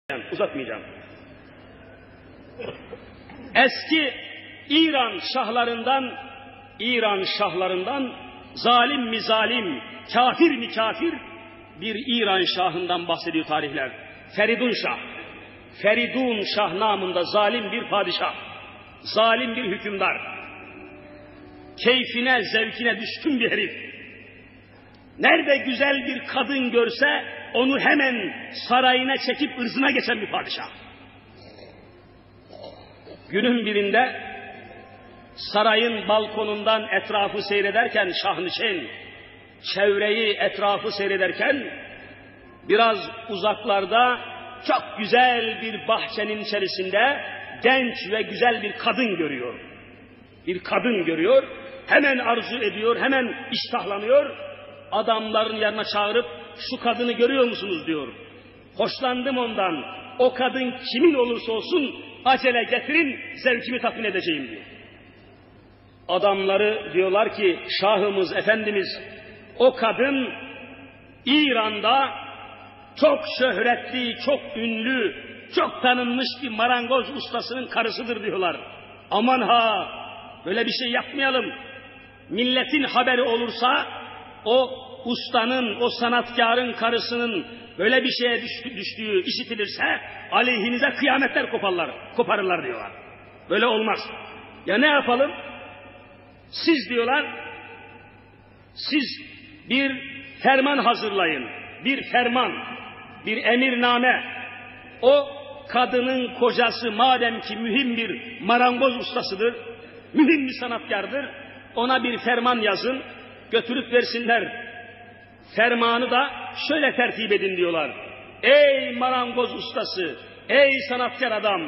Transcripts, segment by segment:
Uzatmayacağım. Eski İran şahlarından zalim mi zalim, kafir mi kafir bir İran şahından bahsediyor tarihler. Feridun Şah namında zalim bir padişah, zalim bir hükümdar, keyfine, zevkine düşkün bir herif. Nerede güzel bir kadın görse onu hemen sarayına çekip ırzına geçen bir padişah. Günün birinde sarayın balkonundan etrafı seyrederken Şahnişen, çevreyi, etrafı seyrederken biraz uzaklarda çok güzel bir bahçenin içerisinde genç ve güzel bir kadın görüyor. Bir kadın görüyor, hemen arzu ediyor, hemen iştahlanıyor. Adamların yanına çağırıp şu kadını görüyor musunuz diyor. Hoşlandım ondan. O kadın kimin olursa olsun acele getirin, zevkimi tatmin edeceğim diyor. Adamları diyorlar ki Şahımız, Efendimiz, o kadın İran'da çok şöhretli, çok ünlü, çok tanınmış bir marangoz ustasının karısıdır diyorlar. Aman ha, böyle bir şey yapmayalım. Milletin haberi olursa o ustanın, o sanatkarın karısının böyle bir şeye düştüğü işitilirse aleyhinize kıyametler koparırlar diyorlar. Böyle olmaz. Ya ne yapalım? Siz diyorlar, siz bir ferman hazırlayın. Bir ferman, bir emirname. O kadının kocası madem ki mühim bir marangoz ustasıdır, mühim bir sanatkardır, ona bir ferman yazın, götürüp versinler. Fermanı da şöyle tertip edin diyorlar. Ey marangoz ustası, ey sanatkar adam,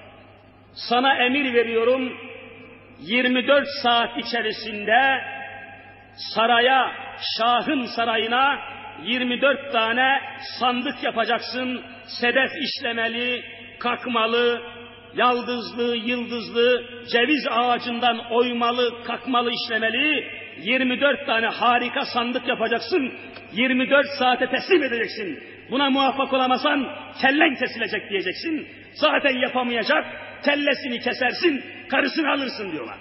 sana emir veriyorum, 24 saat içerisinde saraya, Şah'ın sarayına 24 tane sandık yapacaksın. Sedef işlemeli, kakmalı, yaldızlı, yıldızlı, ceviz ağacından oymalı, kakmalı işlemeli 24 tane harika sandık yapacaksın. 24 saate teslim edeceksin. Buna muvaffak olamazsan kellen kesilecek diyeceksin. Zaten yapamayacak, kellesini kesersin, karısını alırsın diyorlar.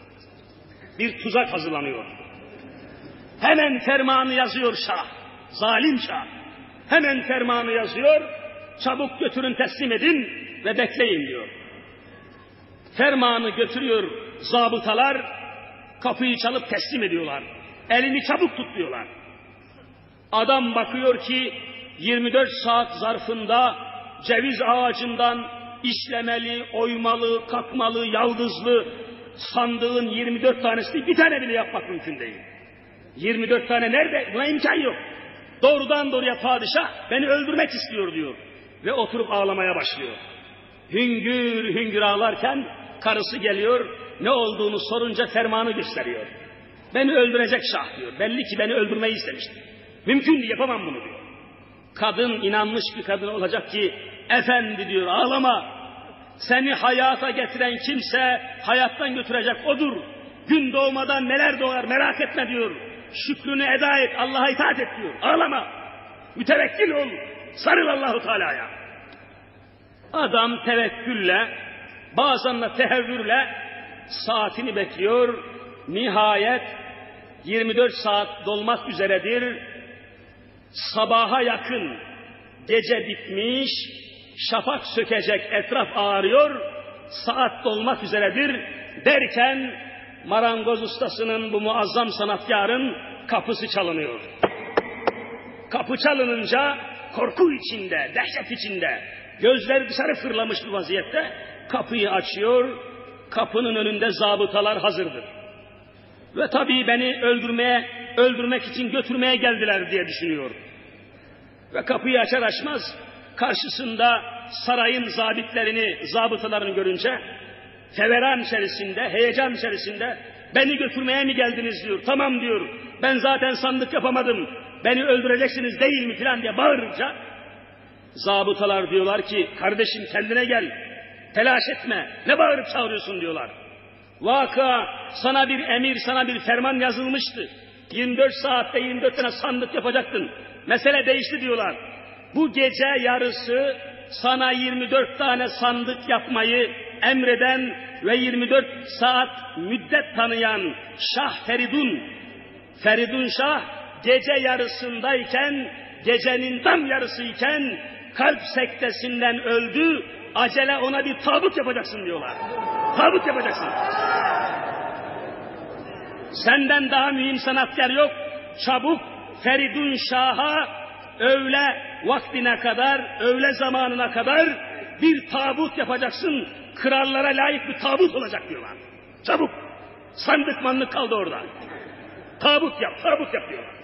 Bir tuzak hazırlanıyor. Hemen fermanı yazıyor Şah, zalim Şah. Hemen fermanı yazıyor, çabuk götürün teslim edin ve bekleyin diyor. Fermanı götürüyor zabıtalar, kapıyı çalıp teslim ediyorlar. Elini çabuk tut diyorlar. Adam bakıyor ki 24 saat zarfında ceviz ağacından işlemeli, oymalı, kakmalı, yaldızlı sandığın 24 tanesini bir tane bile yapmak mümkün değil. 24 tane nerede? Buna imkan yok. Doğrudan doğruya padişah beni öldürmek istiyor diyor. Ve oturup ağlamaya başlıyor. Hüngür hüngür ağlarken karısı geliyor. Ne olduğunu sorunca fermanı gösteriyor. Beni öldürecek Şah diyor. Belli ki beni öldürmeyi istemişti. Mümkün değil, yapamam bunu diyor. Kadın inanmış bir kadın olacak ki efendi diyor ağlama. Seni hayata getiren kimse hayattan götürecek odur. Gün doğmadan neler doğar merak etme diyor. Şükrünü eda et, Allah'a itaat et diyor. Ağlama. Mütevekkil ol. Sarıl Allahu Teala'ya. Adam tevekkülle, bazen de tehevvürle saatini bekliyor. Nihayet 24 saat dolmak üzeredir. Sabaha yakın gece bitmiş, şafak sökecek, etraf ağarıyor, saat dolmak üzeredir derken marangoz ustasının, bu muazzam sanatkarın kapısı çalınıyor. Kapı çalınınca korku içinde, dehşet içinde, gözleri dışarı fırlamış bir vaziyette kapıyı açıyor. Kapının önünde zabıtalar hazırdır. Ve tabii beni öldürmek için götürmeye geldiler diye düşünüyor. Ve kapıyı açar açmaz karşısında sarayın zabıtalarını görünce feveran içerisinde, heyecan içerisinde beni götürmeye mi geldiniz diyor. Tamam diyor, ben zaten sandık yapamadım, beni öldüreceksiniz değil mi filan diye bağırınca zabıtalar diyorlar ki kardeşim kendine gel, telaş etme, ne bağırıp çağırıyorsun diyorlar. Vaka sana bir emir, sana bir ferman yazılmıştı. 24 saatte 24 tane sandık yapacaktın. Mesele değişti diyorlar. Bu gece yarısı sana 24 tane sandık yapmayı emreden ve 24 saat müddet tanıyan Şah Feridun. Feridun Şah gece yarısındayken, gecenin tam yarısıyken kalp sektesinden öldü. Acele ona bir tabut yapacaksın diyorlar. Tabut yapacaksın. Senden daha mühim sanatkar yok. Çabuk Feridun Şah'a öğle vaktine kadar, öğle zamanına kadar bir tabut yapacaksın. Krallara layık bir tabut olacak diyorlar. Çabuk. Sandık manlık kaldı orada. Tabut yap, tabut yap diyorlar.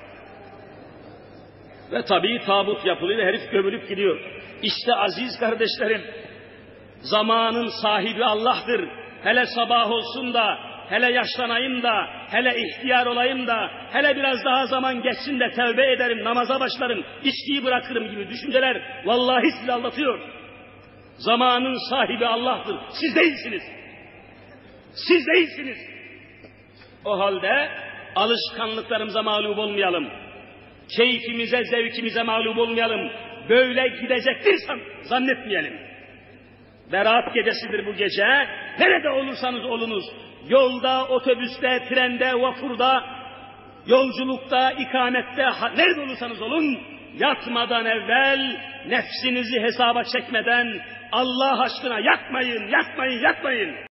Ve tabii tabut yapılıyor ve herif gömülüp gidiyor. İşte aziz kardeşlerim, zamanın sahibi Allah'tır. Hele sabah olsun da, hele yaşlanayım da, hele ihtiyar olayım da, hele biraz daha zaman geçsin de tevbe ederim, namaza başlarım, içkiyi bırakırım gibi düşünceler vallahi sizi aldatıyor. Zamanın sahibi Allah'tır. Siz değilsiniz. Siz değilsiniz. O halde alışkanlıklarımıza mağlup olmayalım. Keyfimize, zevkimize mağlup olmayalım. Böyle gidecektir zannetmeyelim. Berat gecesidir bu gece. Nerede olursanız olunuz. Yolda, otobüste, trende, vapurda, yolculukta, ikamette, nerede olursanız olun, yatmadan evvel nefsinizi hesaba çekmeden Allah aşkına yatmayın, yatmayın, yatmayın.